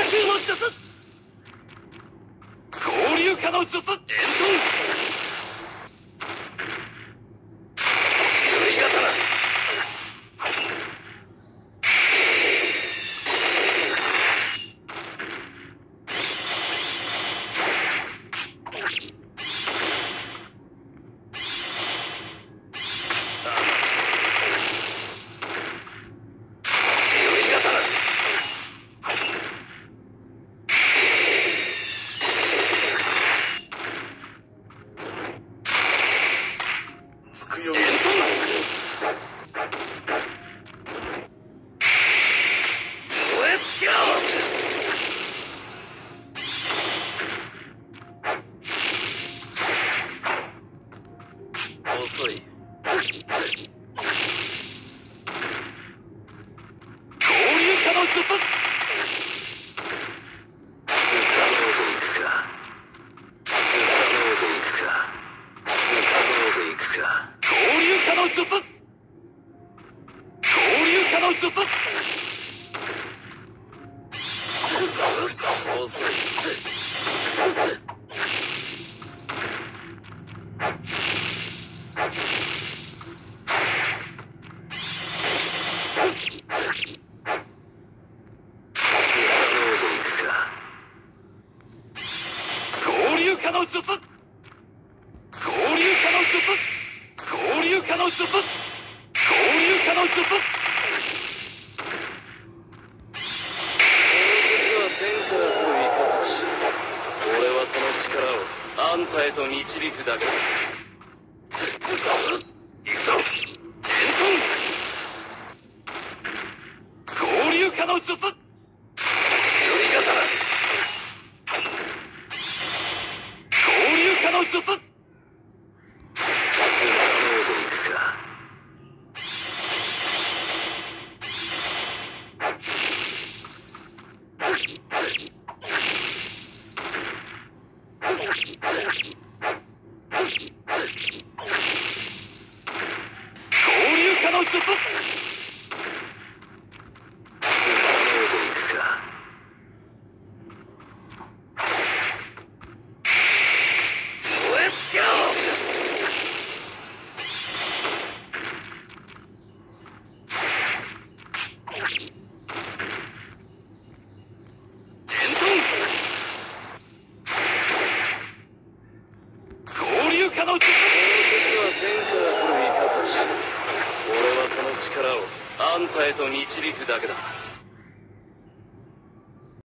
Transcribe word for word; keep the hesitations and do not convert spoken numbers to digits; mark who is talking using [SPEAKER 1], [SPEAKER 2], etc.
[SPEAKER 1] 空の術、合流化の術、円遁、白い刀、遅い。合流化の術、スサノオで行くか、スサノオで行くか、スサノオで行くか。合流化の術、合流化の術、遅い。合流化の術、合流化の術、合流化の術、合流化の術。この術は天から来る雷。俺はその力をあんたへと導くだけだ。行くぞ、円遁、合流化の術、白い刀、合流化の術、スサノオで行くか。合流化の術、スサノオで行くか。合流化の術、この術は天から来る雷。俺はその力をあんたへと導くだけだ。